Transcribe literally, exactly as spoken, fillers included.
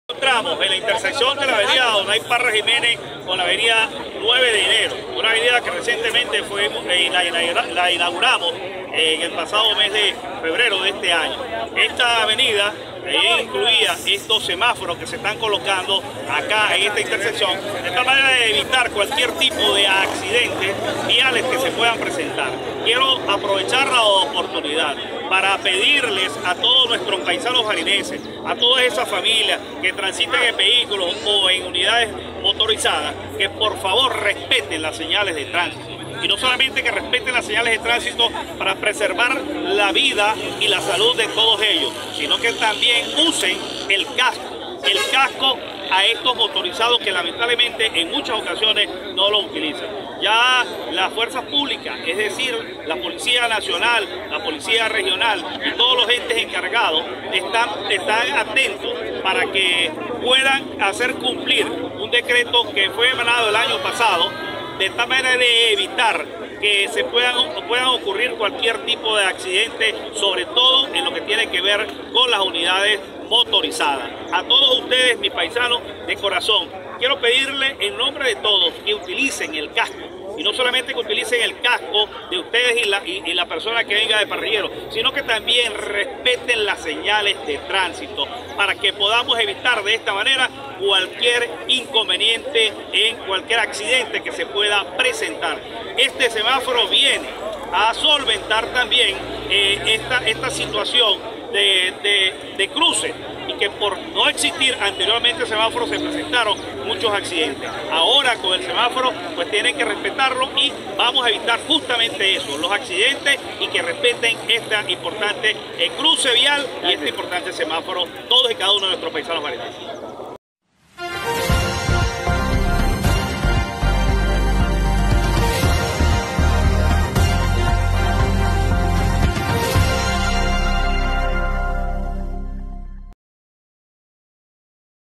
Encontramos en la intersección de la avenida Donay Parra Jiménez con la avenida nueve de enero, una avenida que recientemente fue, eh, la, la inauguramos eh, en el pasado mes de febrero de este año. Esta avenida eh, incluía estos semáforos que se están colocando acá en esta intersección, de tal manera de evitar cualquier tipo de accidentes viales que se puedan presentar. Quiero aprovechar la oportunidad para pedirles a todos nuestros paisanos jarineses, a todas esas familias que transitan en vehículos o en unidades motorizadas, que por favor respeten las señales de tránsito. Y no solamente que respeten las señales de tránsito para preservar la vida y la salud de todos ellos, sino que también usen el casco, el casco a estos motorizados que lamentablemente en muchas ocasiones no lo utilizan. Ya las fuerzas públicas, es decir, la Policía Nacional, la Policía Regional y todos los entes encargados están, están atentos para que puedan hacer cumplir un decreto que fue emanado el año pasado, de tal manera de evitar que se puedan, puedan ocurrir cualquier tipo de accidente, sobre todo en lo que tiene que ver con las unidades motorizadas. A todos ustedes, mis paisanos de corazón, quiero pedirle en nombre de todos que utilicen el casco. Y no solamente que utilicen el casco de ustedes y la, y, y la persona que venga de parrillero, sino que también respeten las señales de tránsito para que podamos evitar de esta manera cualquier inconveniente en cualquier accidente que se pueda presentar. Este semáforo viene a solventar también eh, esta, esta situación de, de, de cruce, y que por no existir anteriormente semáforos se presentaron muchos accidentes. Ahora con el semáforo pues tienen que respetarlo y vamos a evitar justamente eso, los accidentes, y que respeten este importante eh, cruce vial y este importante semáforo, todos y cada uno de nuestros paisanos jarineses.